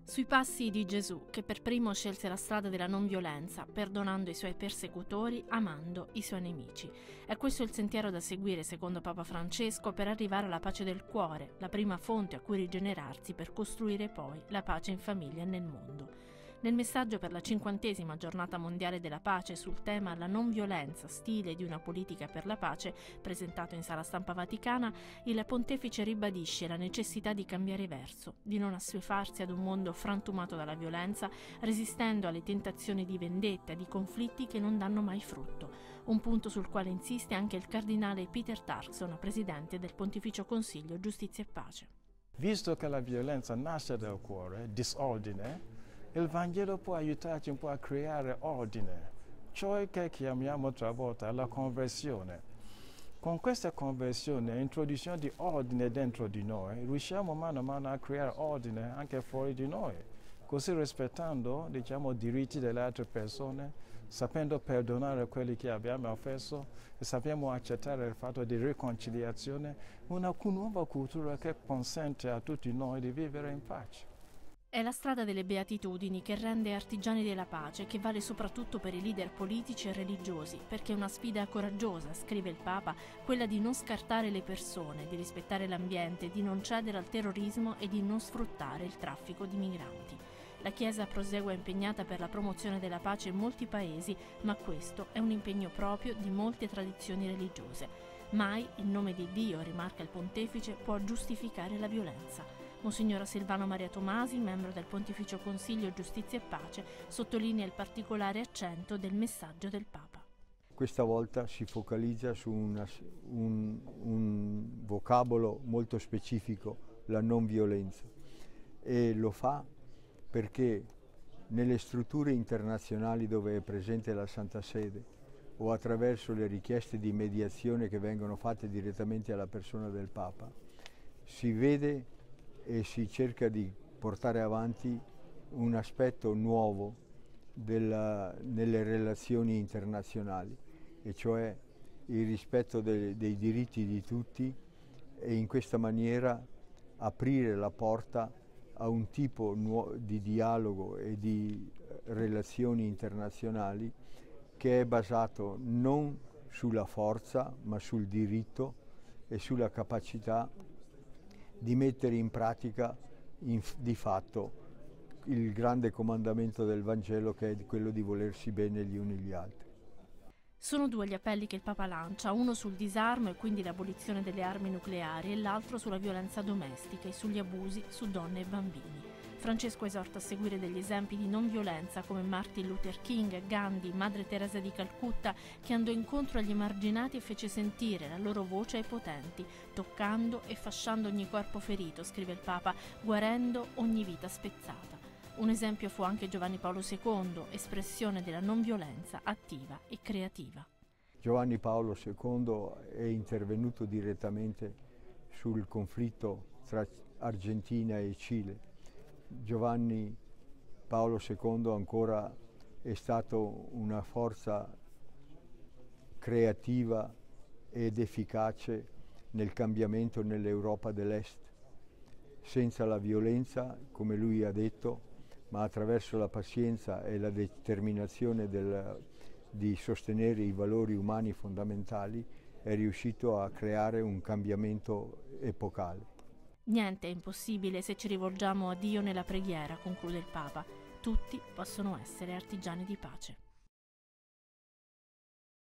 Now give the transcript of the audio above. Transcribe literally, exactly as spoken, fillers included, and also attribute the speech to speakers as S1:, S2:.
S1: Sui passi di Gesù, che per primo scelse la strada della non violenza, perdonando i suoi persecutori, amando i suoi nemici. È questo il sentiero da seguire, secondo Papa Francesco, per arrivare alla pace del cuore, la prima fonte a cui rigenerarsi per costruire poi la pace in famiglia e nel mondo. Nel messaggio per la cinquantesima giornata mondiale della pace sul tema La non violenza, stile di una politica per la pace, presentato in Sala Stampa Vaticana, il pontefice ribadisce la necessità di cambiare verso, di non assuefarsi ad un mondo frantumato dalla violenza, resistendo alle tentazioni di vendetta e di conflitti che non danno mai frutto. Un punto sul quale insiste anche il cardinale Peter Turkson, presidente del Pontificio Consiglio Giustizia e Pace.
S2: Visto che la violenza nasce dal cuore, disordine, il Vangelo può aiutarci un po' a creare ordine, ciò che chiamiamo talvolta la conversione. Con questa conversione, introduzione di ordine dentro di noi, riusciamo mano a mano a creare ordine anche fuori di noi, così rispettando, diciamo, i diritti delle altre persone, sapendo perdonare quelli che abbiamo offeso e sappiamo accettare il fatto di riconciliazione, una nuova cultura che consente a tutti noi di vivere in pace.
S1: È la strada delle beatitudini che rende artigiani della pace, che vale soprattutto per i leader politici e religiosi, perché è una sfida coraggiosa, scrive il Papa, quella di non scartare le persone, di rispettare l'ambiente, di non cedere al terrorismo e di non sfruttare il traffico di migranti. La Chiesa prosegue impegnata per la promozione della pace in molti paesi, ma questo è un impegno proprio di molte tradizioni religiose. Mai il nome di Dio, rimarca il pontefice, può giustificare la violenza. Monsignor Silvano Maria Tomasi, membro del Pontificio Consiglio Giustizia e Pace, sottolinea il particolare accento del messaggio del Papa.
S3: Questa volta si focalizza su una, un, un vocabolo molto specifico, la non violenza, e lo fa perché nelle strutture internazionali dove è presente la Santa Sede o attraverso le richieste di mediazione che vengono fatte direttamente alla persona del Papa, si vede e si cerca di portare avanti un aspetto nuovo della, nelle relazioni internazionali, e cioè il rispetto de, dei diritti di tutti, e in questa maniera aprire la porta a un tipo nuovo di dialogo e di relazioni internazionali che è basato non sulla forza ma sul diritto e sulla capacità di mettere in pratica in, di fatto il grande comandamento del Vangelo, che è quello di volersi bene gli uni gli altri.
S1: Sono due gli appelli che il Papa lancia, uno sul disarmo e quindi l'abolizione delle armi nucleari e l'altro sulla violenza domestica e sugli abusi su donne e bambini. Francesco esorta a seguire degli esempi di non violenza come Martin Luther King, Gandhi, Madre Teresa di Calcutta, che andò incontro agli emarginati e fece sentire la loro voce ai potenti, toccando e fasciando ogni corpo ferito, scrive il Papa, guarendo ogni vita spezzata. Un esempio fu anche Giovanni Paolo secondo, espressione della non violenza attiva e creativa.
S3: Giovanni Paolo secondo è intervenuto direttamente sul conflitto tra Argentina e Cile. Giovanni Paolo secondo ancora è stato una forza creativa ed efficace nel cambiamento nell'Europa dell'Est, senza la violenza, come lui ha detto, ma attraverso la pazienza e la determinazione del, di sostenere i valori umani fondamentali, è riuscito a creare un cambiamento epocale.
S1: Niente è impossibile se ci rivolgiamo a Dio nella preghiera, conclude il Papa. Tutti possono essere artigiani di pace.